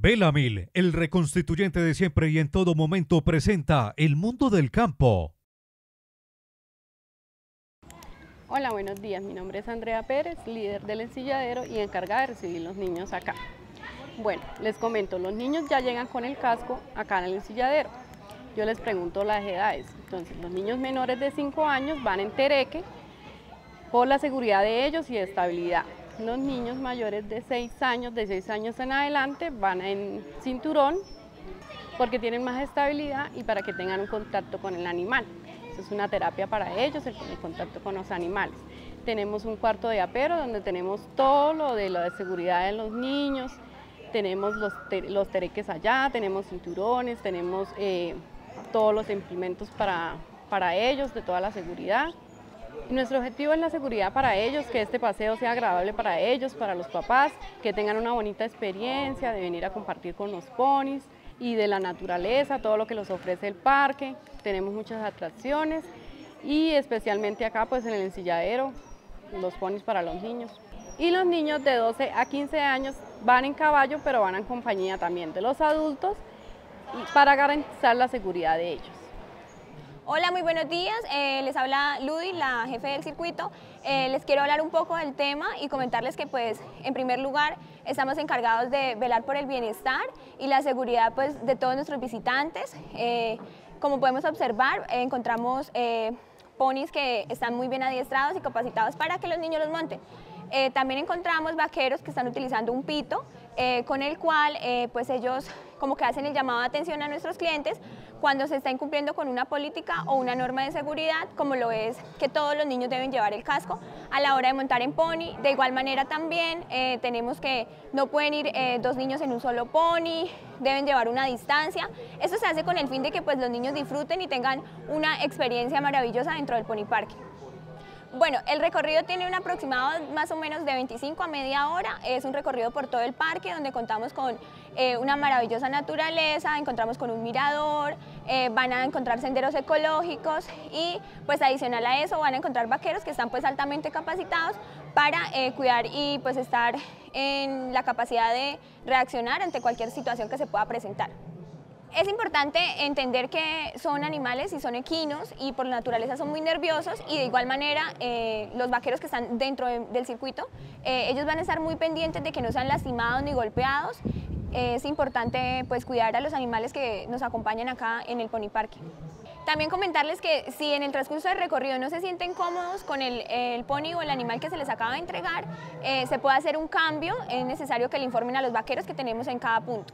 Bellamil, el reconstituyente de siempre y en todo momento, presenta El Mundo del Campo. Hola, buenos días. Mi nombre es Andrea Pérez, líder del ensilladero y encargada de recibir los niños acá. Bueno, les comento, los niños ya llegan con el casco acá en el ensilladero. Yo les pregunto las edades. Entonces, los niños menores de 5 años van en tereque por la seguridad de ellos y estabilidad. Los niños mayores de 6 años, de 6 años en adelante, van en cinturón porque tienen más estabilidad y para que tengan un contacto con el animal. Eso es una terapia para ellos, el contacto con los animales. Tenemos un cuarto de apero donde tenemos todo lo de la seguridad de los niños, tenemos los tereques allá, tenemos cinturones, tenemos todos los implementos para ellos, de toda la seguridad. Y nuestro objetivo es la seguridad para ellos, que este paseo sea agradable para ellos, para los papás, que tengan una bonita experiencia de venir a compartir con los ponis y de la naturaleza, todo lo que los ofrece el parque. Tenemos muchas atracciones y especialmente acá pues en el ensilladero, los ponis para los niños. Y los niños de 12 a 15 años van en caballo, pero van en compañía también de los adultos y para garantizar la seguridad de ellos. Hola, muy buenos días. Les habla Ludy, la jefe del circuito. Les quiero hablar un poco del tema y comentarles que, pues, en primer lugar, estamos encargados de velar por el bienestar y la seguridad, pues, de todos nuestros visitantes. Como podemos observar, encontramos ponis que están muy bien adiestrados y capacitados para que los niños los monten. También encontramos vaqueros que están utilizando un pito, con el cual pues ellos como que hacen el llamado de atención a nuestros clientes cuando se está incumpliendo con una política o una norma de seguridad, como lo es que todos los niños deben llevar el casco a la hora de montar en pony. De igual manera también tenemos que no pueden ir dos niños en un solo pony, deben llevar una distancia. Esto se hace con el fin de que pues los niños disfruten y tengan una experiencia maravillosa dentro del pony parque. Bueno, el recorrido tiene un aproximado más o menos de 25 a media hora. Es un recorrido por todo el parque donde contamos con una maravillosa naturaleza, encontramos con un mirador, van a encontrar senderos ecológicos y pues adicional a eso van a encontrar vaqueros que están pues altamente capacitados para cuidar y pues estar en la capacidad de reaccionar ante cualquier situación que se pueda presentar. Es importante entender que son animales y son equinos y por naturaleza son muy nerviosos y de igual manera los vaqueros que están dentro del circuito, ellos van a estar muy pendientes de que no sean lastimados ni golpeados. Es importante pues cuidar a los animales que nos acompañan acá en el Pony Parque. También comentarles que si en el transcurso del recorrido no se sienten cómodos con el pony o el animal que se les acaba de entregar, se puede hacer un cambio, es necesario que le informen a los vaqueros que tenemos en cada punto.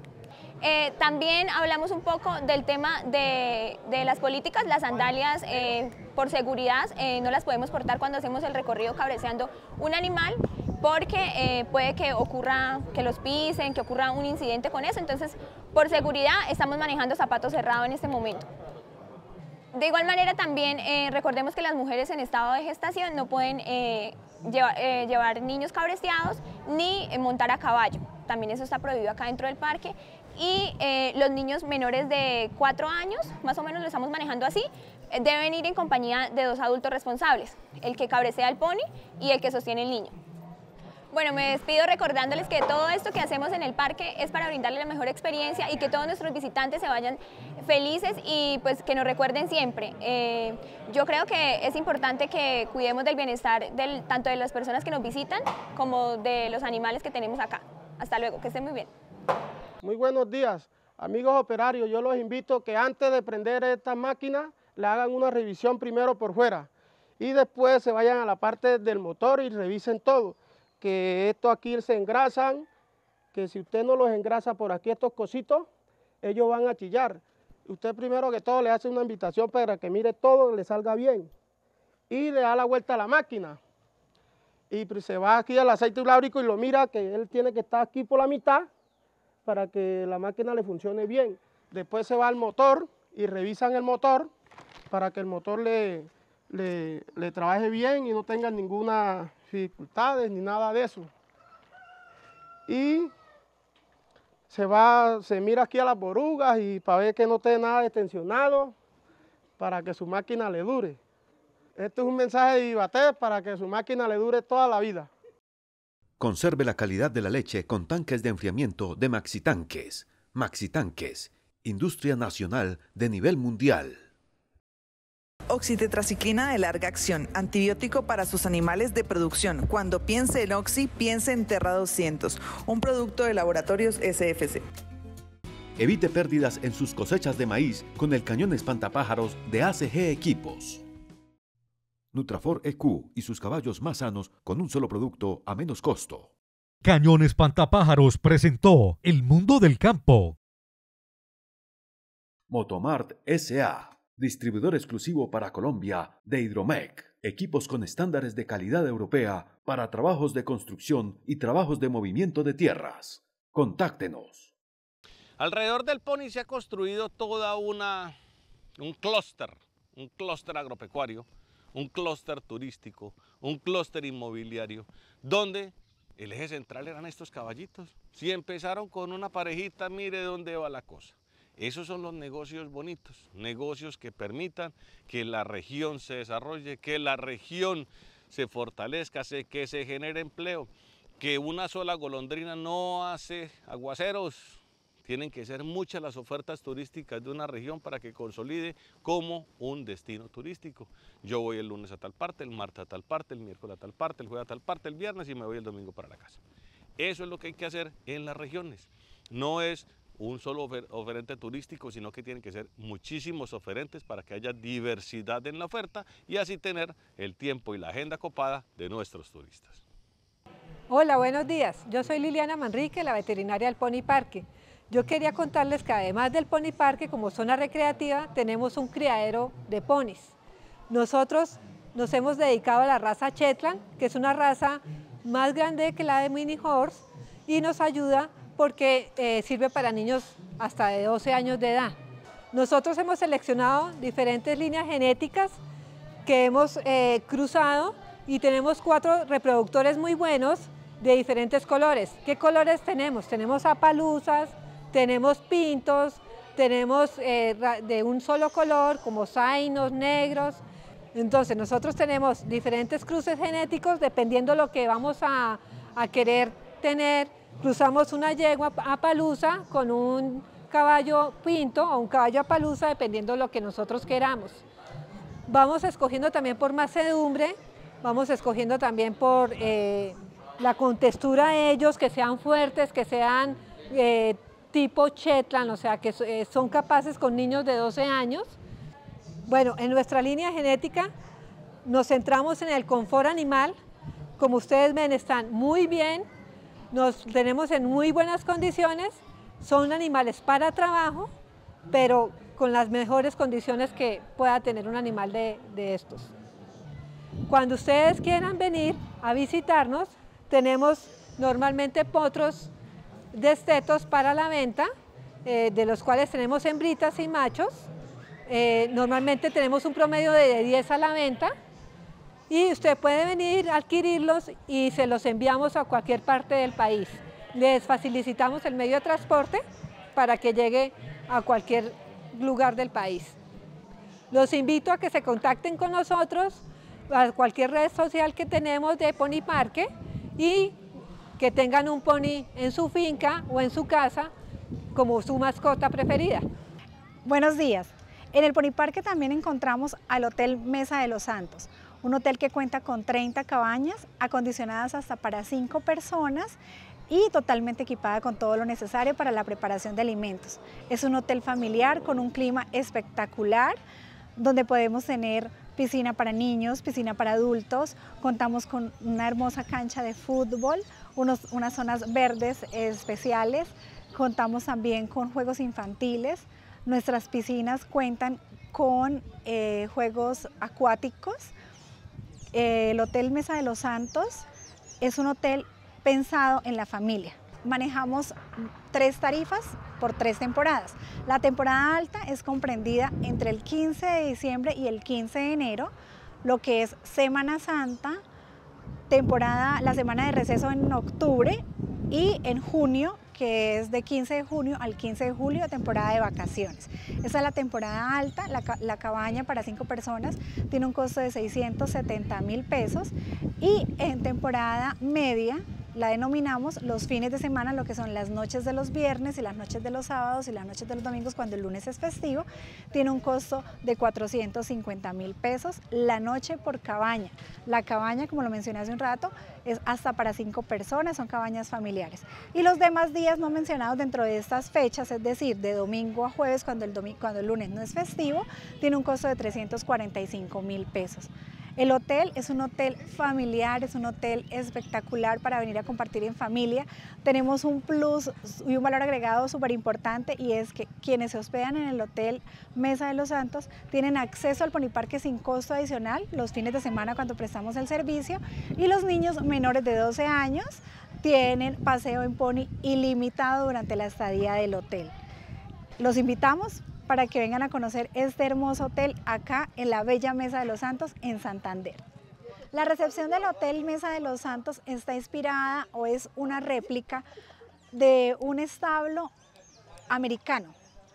También hablamos un poco del tema de las políticas. Las sandalias por seguridad no las podemos portar cuando hacemos el recorrido cabeceando un animal porque puede que ocurra que los pisen, que ocurra un incidente con eso. Entonces, por seguridad estamos manejando zapatos cerrados en este momento. De igual manera también recordemos que las mujeres en estado de gestación no pueden llevar niños cabeceados ni montar a caballo. También eso está prohibido acá dentro del parque. Y los niños menores de 4 años, más o menos lo estamos manejando así, deben ir en compañía de 2 adultos responsables, el que cabecea el pony y el que sostiene el niño. Bueno, me despido recordándoles que todo esto que hacemos en el parque es para brindarles la mejor experiencia y que todos nuestros visitantes se vayan felices y pues que nos recuerden siempre. Yo creo que es importante que cuidemos del bienestar tanto de las personas que nos visitan como de los animales que tenemos acá. Hasta luego, que estén muy bien. Muy buenos días, amigos operarios. Yo los invito que antes de prender esta máquina le hagan una revisión primero por fuera y después se vayan a la parte del motor y revisen todo. Que esto aquí se engrasan, que si usted no los engrasa por aquí estos cositos, ellos van a chillar. Usted primero que todo le hace una invitación para que mire todo, le salga bien y le da la vuelta a la máquina. Y se va aquí al aceite hidráulico y lo mira que él tiene que estar aquí por la mitad para que la máquina le funcione bien. Después se va al motor y revisan el motor para que el motor le trabaje bien y no tenga ninguna dificultades ni nada de eso. Y se mira aquí a las borugas y para ver que no esté nada destensionado para que su máquina le dure. Este es un mensaje de Ivatel para que su máquina le dure toda la vida. Conserve la calidad de la leche con tanques de enfriamiento de Maxitanques. Maxitanques, industria nacional de nivel mundial. Oxitetraciclina de larga acción, antibiótico para sus animales de producción. Cuando piense en Oxi, piense en Terra 200, un producto de Laboratorios SFC. Evite pérdidas en sus cosechas de maíz con el cañón espantapájaros de ACG Equipos. Nutrafor EQ y sus caballos más sanos con un solo producto a menos costo. Cañón Espantapájaros presentó El Mundo del Campo. Motomart S.A., distribuidor exclusivo para Colombia de Hidromec. Equipos con estándares de calidad europea para trabajos de construcción y trabajos de movimiento de tierras. Contáctenos. Alrededor del Pony se ha construido toda un clúster agropecuario, un clúster turístico, un clúster inmobiliario, donde el eje central eran estos caballitos. Si empezaron con una parejita, mire dónde va la cosa. Esos son los negocios bonitos, negocios que permitan que la región se desarrolle, que la región se fortalezca, que se genere empleo, que una sola golondrina no hace aguaceros. Tienen que ser muchas las ofertas turísticas de una región para que consolide como un destino turístico. Yo voy el lunes a tal parte, el martes a tal parte, el miércoles a tal parte, el jueves a tal parte, el viernes y me voy el domingo para la casa. Eso es lo que hay que hacer en las regiones. No es un solo oferente turístico, sino que tienen que ser muchísimos oferentes para que haya diversidad en la oferta y así tener el tiempo y la agenda copada de nuestros turistas. Hola, buenos días. Yo soy Liliana Manrique, la veterinaria del Pony Parque. Yo quería contarles que además del Pony Parque, como zona recreativa, tenemos un criadero de ponis. Nosotros nos hemos dedicado a la raza Shetland, que es una raza más grande que la de Mini Horse y nos ayuda porque sirve para niños hasta de 12 años de edad. Nosotros hemos seleccionado diferentes líneas genéticas que hemos cruzado y tenemos 4 reproductores muy buenos de diferentes colores. ¿Qué colores tenemos? Tenemos apaluzas, tenemos pintos, tenemos de un solo color como zainos, negros. Entonces nosotros tenemos diferentes cruces genéticos dependiendo lo que vamos a querer tener. Cruzamos una yegua apaluza con un caballo pinto o un caballo apaluza dependiendo de lo que nosotros queramos. Vamos escogiendo también por macedumbre, vamos escogiendo también por la contextura de ellos, que sean fuertes, que sean tipo Shetland, o sea, que son capaces con niños de 12 años. Bueno, en nuestra línea genética nos centramos en el confort animal. Como ustedes ven, están muy bien, nos tenemos en muy buenas condiciones, son animales para trabajo, pero con las mejores condiciones que pueda tener un animal de estos. Cuando ustedes quieran venir a visitarnos, tenemos normalmente potros destetos para la venta, de los cuales tenemos hembritas y machos. Normalmente tenemos un promedio de 10 a la venta y usted puede venir a adquirirlos y se los enviamos a cualquier parte del país. Les facilitamos el medio de transporte para que llegue a cualquier lugar del país. Los invito a que se contacten con nosotros a cualquier red social que tenemos de Pony Parque y que tengan un pony en su finca o en su casa como su mascota preferida. Buenos días. En el Pony Parque también encontramos al Hotel Mesa de los Santos, un hotel que cuenta con 30 cabañas acondicionadas hasta para 5 personas y totalmente equipada con todo lo necesario para la preparación de alimentos. Es un hotel familiar con un clima espectacular, donde podemos tener piscina para niños, piscina para adultos, contamos con una hermosa cancha de fútbol, unas zonas verdes especiales, contamos también con juegos infantiles, nuestras piscinas cuentan con juegos acuáticos. El Hotel Mesa de los Santos es un hotel pensado en la familia. Manejamos 3 tarifas por 3 temporadas. La temporada alta es comprendida entre el 15 de diciembre y el 15 de enero, lo que es Semana Santa, la semana de receso en octubre y en junio, que es de 15 de junio al 15 de julio, temporada de vacaciones. Esa es la temporada alta, la cabaña para 5 personas tiene un costo de 670,000 pesos y en temporada media la denominamos los fines de semana, lo que son las noches de los viernes y las noches de los sábados y las noches de los domingos cuando el lunes es festivo, tiene un costo de 450.000 pesos la noche por cabaña. La cabaña, como lo mencioné hace un rato, es hasta para 5 personas, son cabañas familiares. Y los demás días no mencionados dentro de estas fechas, es decir, de domingo a jueves cuando el lunes no es festivo, tiene un costo de 345.000 pesos. El hotel es un hotel familiar, es un hotel espectacular para venir a compartir en familia. Tenemos un plus y un valor agregado súper importante, y es que quienes se hospedan en el Hotel Mesa de los Santos tienen acceso al Pony Parque sin costo adicional los fines de semana cuando prestamos el servicio, y los niños menores de 12 años tienen paseo en pony ilimitado durante la estadía del hotel. Los invitamos para que vengan a conocer este hermoso hotel acá en la bella Mesa de los Santos en Santander. La recepción del Hotel Mesa de los Santos está inspirada o es una réplica de un establo americano,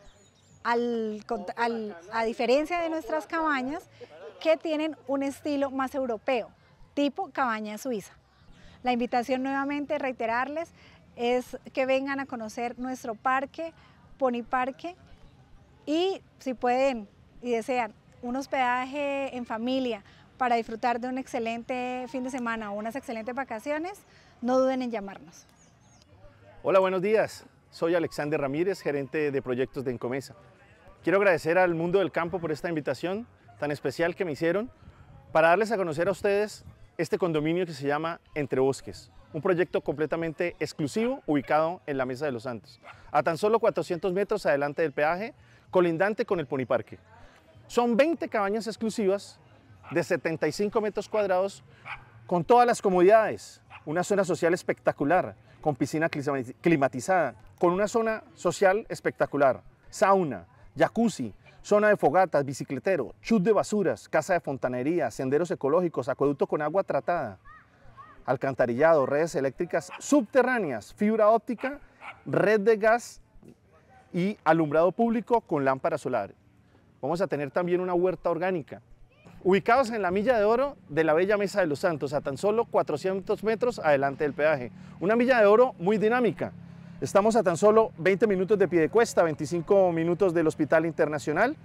a diferencia de nuestras cabañas que tienen un estilo más europeo, tipo cabaña suiza. La invitación nuevamente, reiterarles, es que vengan a conocer nuestro parque, Pony Parque, y si pueden y desean un hospedaje en familia para disfrutar de un excelente fin de semana o unas excelentes vacaciones, no duden en llamarnos. Hola, buenos días. Soy Alexander Ramírez, gerente de proyectos de Encomesa. Quiero agradecer al mundo del campo por esta invitación tan especial que me hicieron para darles a conocer a ustedes este condominio que se llama Entre Bosques, un proyecto completamente exclusivo ubicado en la Mesa de los Santos, a tan solo 400 metros adelante del peaje, colindante con el Pony Parque. Son 20 cabañas exclusivas de 75 metros cuadrados con todas las comodidades, una zona social espectacular, con piscina climatizada, con una zona social espectacular, sauna, jacuzzi, zona de fogatas, bicicletero, chut de basuras, casa de fontanería, senderos ecológicos, acueducto con agua tratada, alcantarillado, redes eléctricas subterráneas, fibra óptica, red de gas y alumbrado público con lámpara solar. Vamos a tener también una huerta orgánica. Ubicados en la milla de oro de la bella Mesa de los Santos, a tan solo 400 metros adelante del peaje. Una milla de oro muy dinámica. Estamos a tan solo 20 minutos de Piedecuesta, 25 minutos del Hospital Internacional,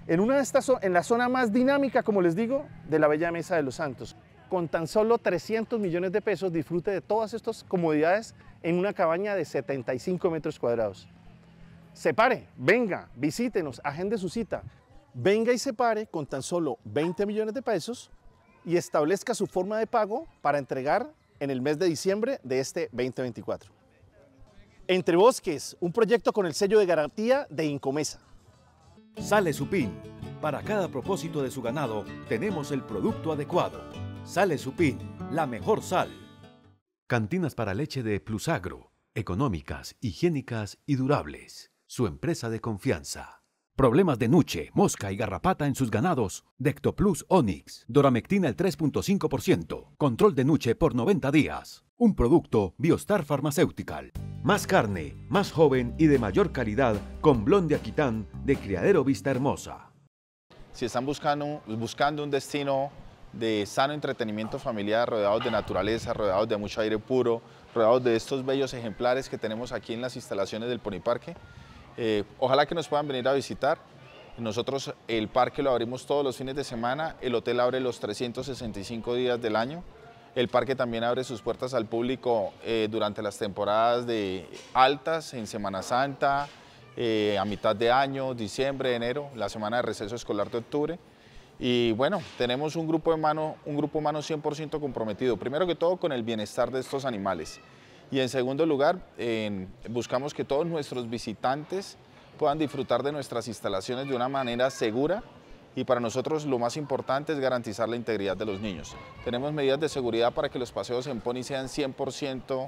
en la zona más dinámica, como les digo, de la bella Mesa de los Santos. Con tan solo 300 millones de pesos disfrute de todas estas comodidades en una cabaña de 75 metros cuadrados. Separe, venga, visítenos, agende su cita. Venga y separe con tan solo 20 millones de pesos y establezca su forma de pago para entregar en el mes de diciembre de este 2024. Entre Bosques, un proyecto con el sello de garantía de Incomesa. Sale Supín. Para cada propósito de su ganado tenemos el producto adecuado. Sale Supín, la mejor sal. Cantinas para leche de Plusagro, económicas, higiénicas y durables. Su empresa de confianza. Problemas de nuche, mosca y garrapata en sus ganados. Dectoplus Onix. Doramectina al 3.5%. Control de nuche por 90 días. Un producto Biostar Pharmaceutical. Más carne, más joven y de mayor calidad con Blonde Aquitán de Criadero Vista Hermosa. Si están buscando un destino de sano entretenimiento familiar, rodeados de naturaleza, rodeados de mucho aire puro, rodeados de estos bellos ejemplares que tenemos aquí en las instalaciones del Pony Parque, ojalá que nos puedan venir a visitar. Nosotros el parque lo abrimos todos los fines de semana, el hotel abre los 365 días del año. El parque también abre sus puertas al público durante las temporadas de altas, en Semana Santa, a mitad de año, diciembre, enero, la semana de receso escolar de octubre. Y bueno, tenemos un grupo humano 100% comprometido, primero que todo con el bienestar de estos animales. Y en segundo lugar, buscamos que todos nuestros visitantes puedan disfrutar de nuestras instalaciones de una manera segura, y para nosotros lo más importante es garantizar la integridad de los niños. Tenemos medidas de seguridad para que los paseos en pony sean 100%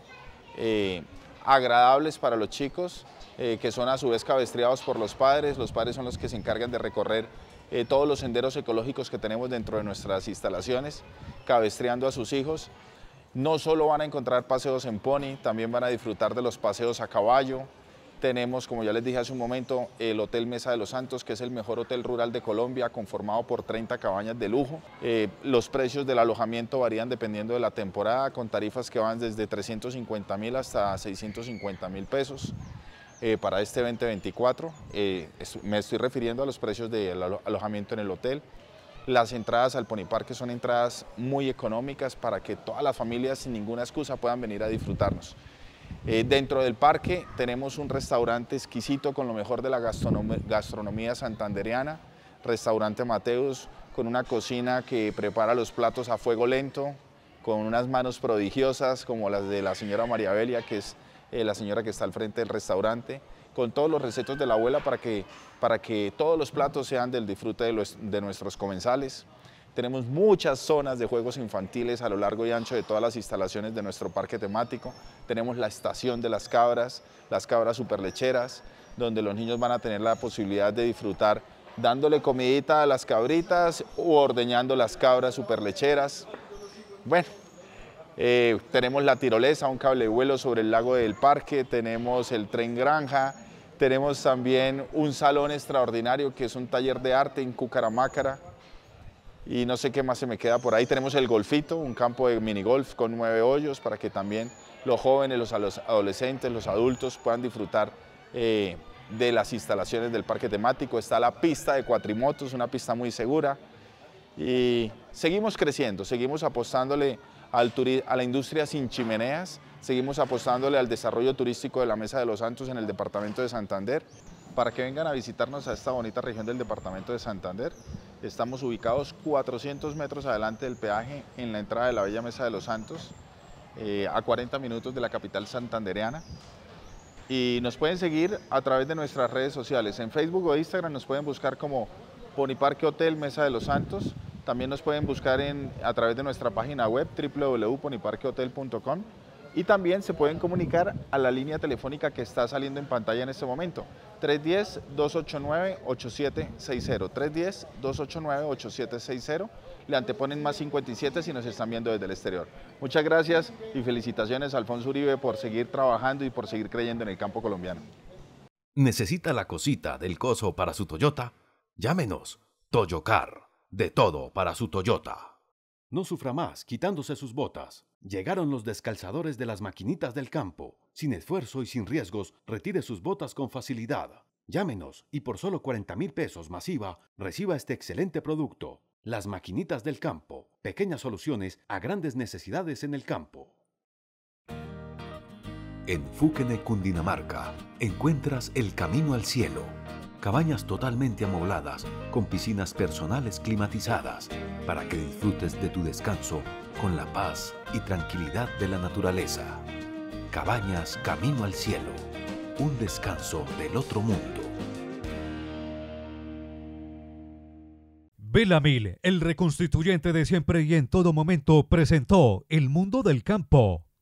agradables para los chicos, que son a su vez cabestreados por los padres. Los padres son los que se encargan de recorrer todos los senderos ecológicos que tenemos dentro de nuestras instalaciones, cabestreando a sus hijos. No solo van a encontrar paseos en pony, también van a disfrutar de los paseos a caballo, Tenemos, como ya les dije hace un momento, el Hotel Mesa de los Santos, que es el mejor hotel rural de Colombia, conformado por 30 cabañas de lujo. Los precios del alojamiento varían dependiendo de la temporada, con tarifas que van desde 350.000 hasta 650.000 pesos. Para este 2024, me estoy refiriendo a los precios del alojamiento en el hotel. Las entradas al Pony Parque son entradas muy económicas para que todas las familias sin ninguna excusa puedan venir a disfrutarnos. Dentro del parque tenemos un restaurante exquisito con lo mejor de la gastronomía santandereana, Restaurante Mateus, con una cocina que prepara los platos a fuego lento, con unas manos prodigiosas como las de la señora María Belia, que es la señora que está al frente del restaurante, con todos los recetos de la abuela para que todos los platos sean del disfrute de nuestros comensales. Tenemos muchas zonas de juegos infantiles a lo largo y ancho de todas las instalaciones de nuestro parque temático. Tenemos la estación de las cabras superlecheras, donde los niños van a tener la posibilidad de disfrutar dándole comidita a las cabritas o ordeñando las cabras superlecheras. Bueno, tenemos la tirolesa, un cable de vuelo sobre el lago del parque, tenemos el tren granja, tenemos también un salón extraordinario que es un taller de arte en Cucaramácara. Y no sé qué más se me queda por ahí. Tenemos el golfito, un campo de minigolf con 9 hoyos para que también los jóvenes, los adolescentes, los adultos puedan disfrutar de las instalaciones del parque temático. Está la pista de cuatrimotos, una pista muy segura. Y seguimos creciendo, seguimos apostándole a la industria sin chimeneas, seguimos apostándole al desarrollo turístico de la Mesa de los Santos en el departamento de Santander. Para que vengan a visitarnos a esta bonita región del departamento de Santander. Estamos ubicados 400 metros adelante del peaje en la entrada de la bella Mesa de los Santos, a 40 minutos de la capital santandereana. Y nos pueden seguir a través de nuestras redes sociales. En Facebook o Instagram nos pueden buscar como Pony Parque Hotel Mesa de los Santos. También nos pueden buscar a través de nuestra página web www.ponyparquehotel.com. Y también se pueden comunicar a la línea telefónica que está saliendo en pantalla en este momento, 310-289-8760, 310-289-8760, le anteponen más 57 si nos están viendo desde el exterior. Muchas gracias y felicitaciones a Alfonso Uribe por seguir trabajando y por seguir creyendo en el campo colombiano. ¿Necesita la cosita del coso para su Toyota? Llámenos, Toyocar, de todo para su Toyota. No sufra más quitándose sus botas. Llegaron los descalzadores de las maquinitas del campo. Sin esfuerzo y sin riesgos, retire sus botas con facilidad. Llámenos y por solo 40.000 pesos masiva, reciba este excelente producto. Las maquinitas del campo. Pequeñas soluciones a grandes necesidades en el campo. En Fúquene, Cundinamarca, encuentras el camino al cielo. Cabañas totalmente amobladas, con piscinas personales climatizadas, para que disfrutes de tu descanso con la paz y tranquilidad de la naturaleza. Cabañas Camino al Cielo, un descanso del otro mundo. Belamil, el reconstituyente de siempre y en todo momento, presentó El Mundo del Campo.